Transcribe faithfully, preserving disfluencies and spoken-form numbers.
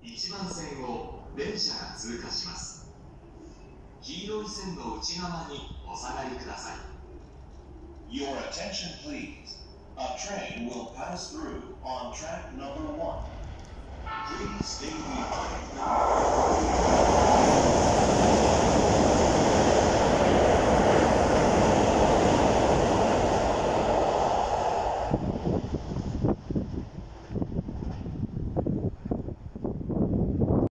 いちばん線を電車が通過します。黄色い線の内側にお下がりください。 Your attention, please. A train will pass through on track number one. Please stay behind.